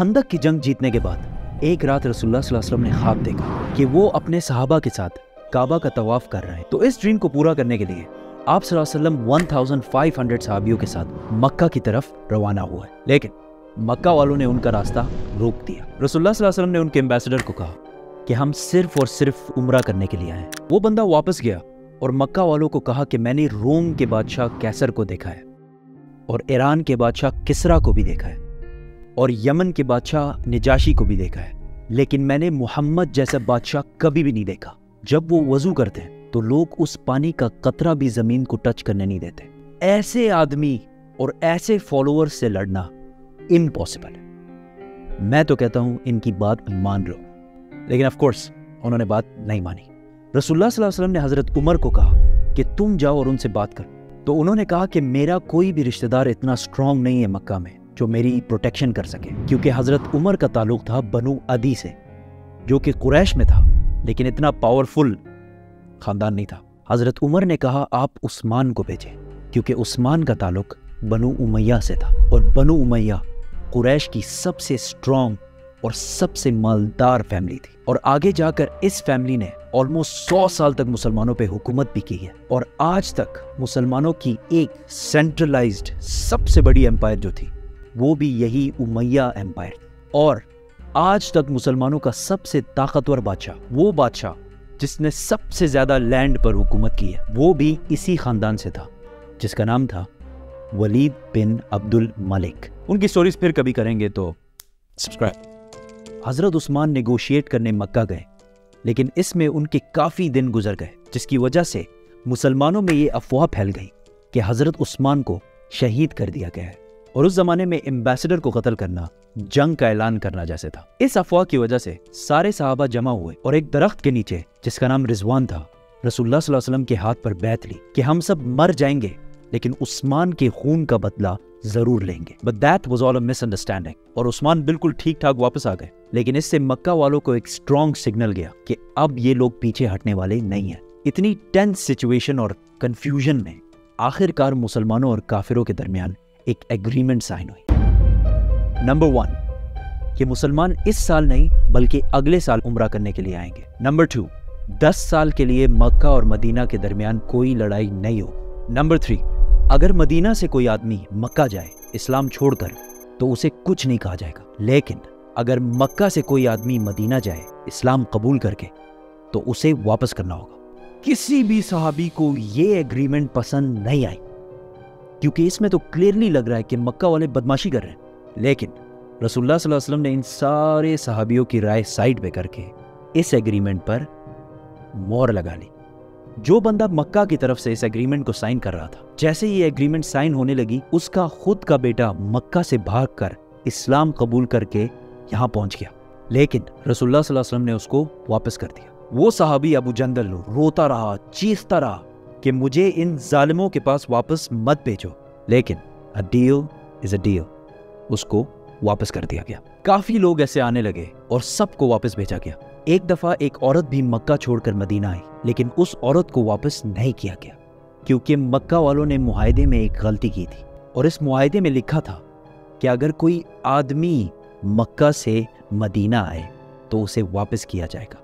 खंदक की जंग जीतने के बाद एक रात रसूलुल्लाह सल्लल्लाहु अलैहि वसल्लम ने ख्वाब देखा कि वो अपने सहाबा के साथ काबा का तवाफ कर रहे हैं। तो इस ड्रीम को पूरा करने के लिए आप सल्लल्लाहु अलैहि वसल्लम 1500 सहाबियों के साथ मक्का की तरफ रवाना हुआ है, लेकिन मक्का वालों ने उनका रास्ता रोक दिया। रसूलुल्लाह सल्लल्लाहु अलैहि वसल्लम ने उनके एम्बेसडर को कहा कि हम सिर्फ और सिर्फ उम्रा करने के लिए आए हैं। वो बंदा वापस गया और मक्का वालों को कहा कि मैंने रोम के बादशाह कैसर को देखा है और ईरान के बादशाह किसरा को भी देखा है और यमन के बादशाह निजाशी को भी देखा है, लेकिन मैंने मोहम्मद जैसा बादशाह कभी भी नहीं देखा। जब वो वजू करते हैं तो लोग उस पानी का कतरा भी जमीन को टच करने नहीं देते। ऐसे आदमी और ऐसे फॉलोअर्स से लड़ना इम्पॉसिबल है। मैं तो कहता हूं इनकी बात मान लो, लेकिन ऑफ कोर्स उन्होंने बात नहीं मानी। रसूलुल्लाह सल्लल्लाहु अलैहि वसल्लम ने हजरत उमर को कहा कि तुम जाओ और उनसे बात करो। तो उन्होंने कहा कि मेरा कोई भी रिश्तेदार इतना स्ट्रांग नहीं है मक्का में जो मेरी प्रोटेक्शन कर सके, क्योंकि हजरत उमर का ताल्लुक था बनु अदी से, जो कि कुरैश में था, लेकिन इतना पावरफुल खानदान नहीं था। हजरत उमर ने कहा आप उस्मान को भेजें, क्योंकि उस्मान का ताल्लुक बनु उमैया से था और बनु उमैया कुरैश की सबसे स्ट्रांग और सबसे मालदार फैमिली थी। और आगे जाकर इस फैमिली ने ऑलमोस्ट 100 साल तक मुसलमानों पे हुकूमत भी की है और आज तक मुसलमानों की एक सेंट्रलाइज्ड सबसे बड़ी एम्पायर जो थी वो भी यही उमैया एम्पायर। और आज तक मुसलमानों का सबसे ताकतवर बादशाह, वो बादशाह जिसने सबसे ज्यादा लैंड पर हुकूमत की है, वो भी इसी खानदान से था, जिसका नाम था वलीद बिन अब्दुल मलिक। उनकी स्टोरीज फिर कभी करेंगे, तो सब्सक्राइब। हजरत उस्मान नेगोशिएट करने मक्का गए, लेकिन इसमें उनके काफी दिन गुजर गए, जिसकी वजह से मुसलमानों में ये अफवाह फैल गई कि हजरत उस्मान को शहीद कर दिया गया है। और उस जमाने में एम्बेसडर को कत्ल करना जंग का ऐलान करना जैसे था। इस अफवाह की वजह से सारे सहाबा जमा हुए और एक दरख्त के नीचे, जिसका नाम रिजवान था, रसूलुल्लाह सल्लल्लाहु अलैहि वसल्लम के हाथ पर बैत ली कि हम सब मर जाएंगे लेकिन उस्मान के खून का बदला जरूर लेंगे। But that was all a misunderstanding और उस्मान बिल्कुल ठीक ठाक वापस आ गए। लेकिन इससे मक्का वालों को एक स्ट्रॉन्ग सिग्नल गया कि अब ये लोग पीछे हटने वाले नहीं है। इतनी टेंस सिचुएशन और कंफ्यूजन में आखिरकार मुसलमानों और काफिरों के दरमियान एक एग्रीमेंट साइन हुई। नंबर 1 कि मुसलमान इस साल नहीं बल्कि अगले साल उम्रा करने के लिए आएंगे। नंबर 2 10 साल के लिए मक्का और मदीना के दरमियान कोई लड़ाई नहीं हो। नंबर 3 अगर मदीना से कोई आदमी मक्का जाए इस्लाम छोड़कर तो उसे कुछ नहीं कहा जाएगा, लेकिन अगर मक्का से कोई आदमी मदीना जाए इस्लाम कबूल करके तो उसे वापस करना होगा। किसी भी सहाबी को ये एग्रीमेंट पसंद नहीं आई, क्योंकि इसमें तो क्लियरली लग रहा है कि मक्का वाले बदमाशी कर रहे हैं। लेकिन रसूलुल्लाह सल्लल्लाहु अलैहि वसल्लम ने इन सारे सहाबियों की राय साइड पे करके इस एग्रीमेंट पर मोहर लगा ली। जो बंदा मक्का की तरफ से इस एग्रीमेंट को साइन कर रहा था, जैसे ये एग्रीमेंट साइन होने लगी, उसका खुद का बेटा मक्का से भागकर इस्लाम कबूल करके यहाँ पहुंच गया, लेकिन रसूलुल्लाह सल्लल्लाहु अलैहि वसल्लम ने उसको वापस कर दिया। वो सहाबी अबू जंदल रोता रहा, चीखता रहा कि मुझे इन जालिमों के पास वापस मत भेजो, लेकिन a deal is a deal, उसको वापस कर दिया गया। काफी लोग ऐसे आने लगे और सबको वापस भेजा गया। एक दफा एक औरत भी मक्का छोड़कर मदीना आई, लेकिन उस औरत को वापस नहीं किया गया, क्योंकि मक्का वालों ने मुआहदे में एक गलती की थी और इस मुआहदे में लिखा था कि अगर कोई आदमी मक्का से मदीना आए तो उसे वापस किया जाएगा।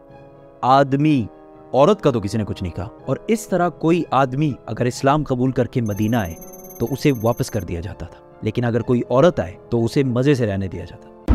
आदमी, औरत का तो किसी ने कुछ नहीं कहा। और इस तरह कोई आदमी अगर इस्लाम कबूल करके मदीना आए तो उसे वापस कर दिया जाता था, लेकिन अगर कोई औरत आए तो उसे मजे से रहने दिया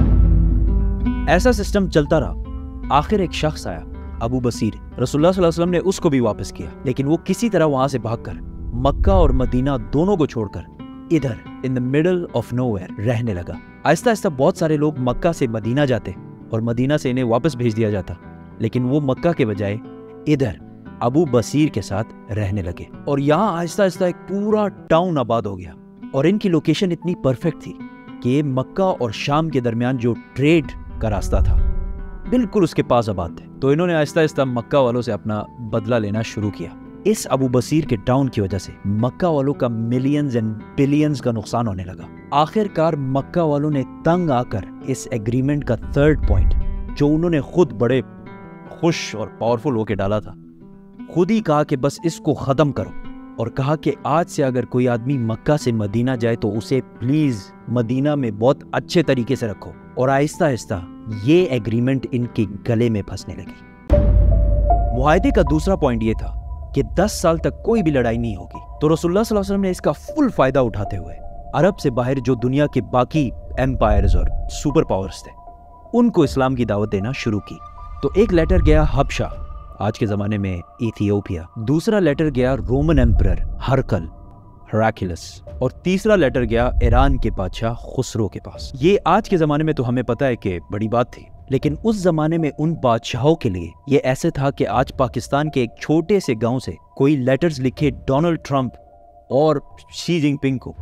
जाता। ऐसा सिस्टम चलता रहा। आखिर एक शख्स आया, अबू बसीर, रसूलुल्लाह सल्लल्लाहु अलैहि वसल्लम ने उसको भी वापस किया, लेकिन वो किसी तरह वहां से भागकर मक्का और मदीना दोनों को छोड़कर इधर in the middle of nowhere रहने लगा। आहिस्ता आहिस्ता बहुत सारे लोग मक्का से मदीना जाते और मदीना से इन्हें वापस भेज दिया जाता, लेकिन वो मक्का के बजाय इधर अबू बसीर के साथ रहने लगे और यहाँ आहिस्ता आहिस्ता एक पूरा टाउन आबाद हो गया। और इनकी लोकेशन इतनी परफेक्ट थी कि ये मक्का और शाम के दरमियान जो ट्रेड का रास्ता था बिल्कुल उसके पास आबाद थे। तो इन्होंने आहिस्ता आहिस्ता मक्का वालों से अपना बदला लेना शुरू किया। इस अबू बसीर के टाउन की वजह से मक्का वालों का मिलियंस एंड बिलियंस का नुकसान होने लगा। आखिरकार मक्का वालों ने तंग आकर इस एग्रीमेंट का 3rd पॉइंट, जो उन्होंने खुद बड़े खुश और पावरफुल होकर डाला था, खुद ही कहा कि बस इसको खत्म करो और कहा कि आज से अगर कोई आदमी मक्का से मदीना जाए तो उसे प्लीज मदीना में बहुत अच्छे तरीके से रखो। और आहिस्ता आहिस्ता ये एग्रीमेंट इनके गले में फंसने लगी। मुआहदे का दूसरा पॉइंट ये था कि 10 साल तक कोई भी लड़ाई नहीं होगी। तो रसूलुल्लाह सल्लल्लाहु अलैहि वसल्लम ने इसका फुल फायदा उठाते हुए अरब से बाहर जो दुनिया के बाकी एम्पायर्स और सुपर पावर्स थे उनको इस्लाम की दावत देना शुरू की। तो एक लेटर गया हबशा, आज के जमाने में इथियोपिया, दूसरा लेटर गया रोमन एम्परर हरकल हेराक्लियस, और तीसरा लेटर गया ईरान के बादशाह खुसरो के पास। ये आज के जमाने में तो हमें पता है कि बड़ी बात थी, लेकिन उस जमाने में उन बादशाहों के लिए ये ऐसे था कि आज पाकिस्तान के एक छोटे से गांव से कोई लेटर्स लिखे डोनाल्ड ट्रंप और शी जिनपिंग को।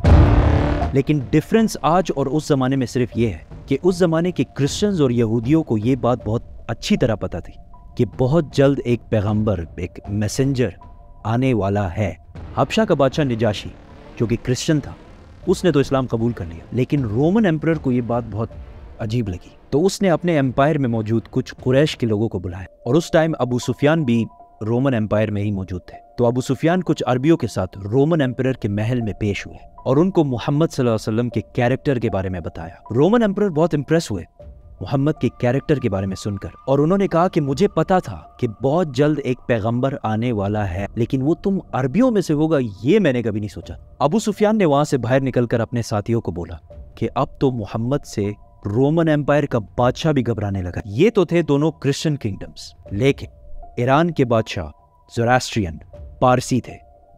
लेकिन डिफरेंस आज और उस जमाने में सिर्फ ये है कि उस जमाने के क्रिश्चियंस और यहूदियों को ये बात बहुत अच्छी तरह पता थी कि बहुत जल्द एक पैगंबर, एक मैसेंजर आने वाला है। हबशा का बादशाह निजाशी जो कि क्रिश्चियन था, उसने तो इस्लाम कबूल कर लिया, लेकिन रोमन एम्परर को ये बात बहुत अजीब लगी। तो उसने अपने एम्पायर में मौजूद कुछ कुरैश के लोगों को बुलाया, और उस टाइम अबू सुफियान भी रोमन एम्पायर में ही मौजूद थे। तो अबू सुफियान कुछ अरबियों के साथ रोमन एम्परर के महल में पेश हुए और उनको मोहम्मद सल्लल्लाहु अलैहि वसल्लम के कैरेक्टर के बारे में बताया। रोमन एम्परर बहुत इंप्रेस हुए मोहम्मद के कैरेक्टर के बारे में सुनकर, और उन्होंने कहा कि मुझे पता था कि बहुत जल्द एक पैगंबर आने वाला है, लेकिन वो तुम अरबियों में से होगा ये मैंने कभी नहीं सोचा। अबू सुफियान ने वहां से बाहर निकलकर अपने साथियों को बोला कि अब तो मोहम्मद से रोमन एम्पायर का बादशाह भी घबराने लगा। ये तो थे दोनों क्रिश्चियन किंगडम्स, लेकिन ईरान के बादशाह ज़ोरास्ट्रियन पारसी थे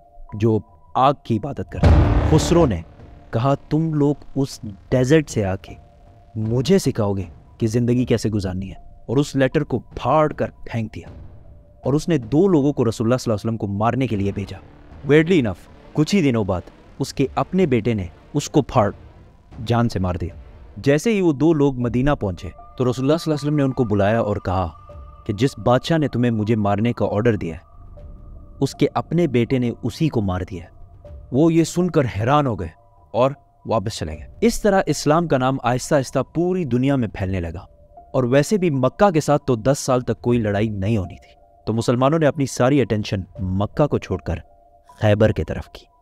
जो आग की इबादत करते। खुसरो ने कहा तुम लोग उस डेजर्ट से आके मुझे सिखाओगे कि जिंदगी कैसे गुजारनी है, और उस लेटर को फाड़ कर फेंक दिया। और उसने 2 लोगों को रसूलुल्लाह सल्लल्लाहु अलैहि वसल्लम को मारने के लिए भेजा। वेयरली इनफ कुछ ही दिनों बाद उसके अपने बेटे ने उसको फाड़ जान से मार दिया। जैसे ही वो 2 लोग मदीना पहुंचे तो रसूलुल्लाह सल्लल्लाहु अलैहि वसल्लम ने उनको बुलाया और कहा कि जिस बादशाह ने तुम्हें मुझे मारने का ऑर्डर दिया है उसके अपने बेटे ने उसी को मार दिया। वो ये सुनकर हैरान हो गए और वापस चले गए। इस तरह इस्लाम का नाम आहिस्ता आहिस्ता पूरी दुनिया में फैलने लगा, और वैसे भी मक्का के साथ तो 10 साल तक कोई लड़ाई नहीं होनी थी। तो मुसलमानों ने अपनी सारी अटेंशन मक्का को छोड़कर खैबर की तरफ की।